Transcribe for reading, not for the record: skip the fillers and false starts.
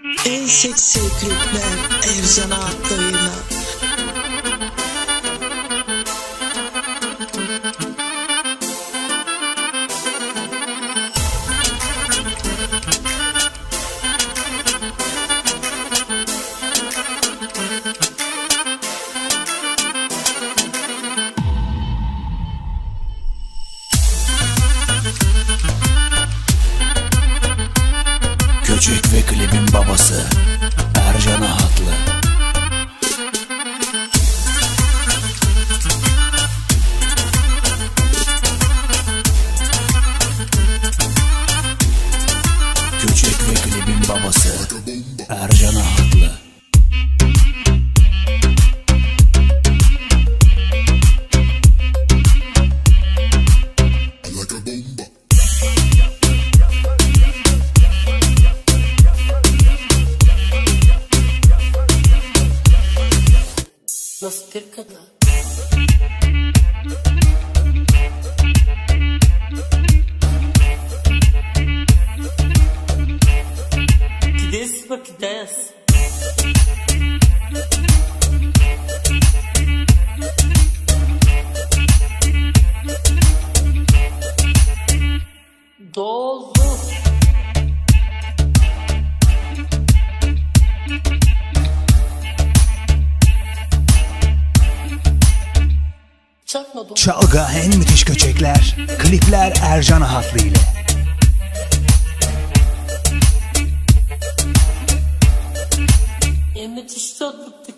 En seksi klipler Ercan Akdağ'ıyla. Köçek ve klibin babası Ercan Ahatlı. Köçek ve klibin babası Ercan Ahatlı. Nasıl bir kadın? Gideriz bak gideriz. Dolu. Çalga en müthiş köçekler, klipler Ercan Ahatlı ile. En müthiş tatlılık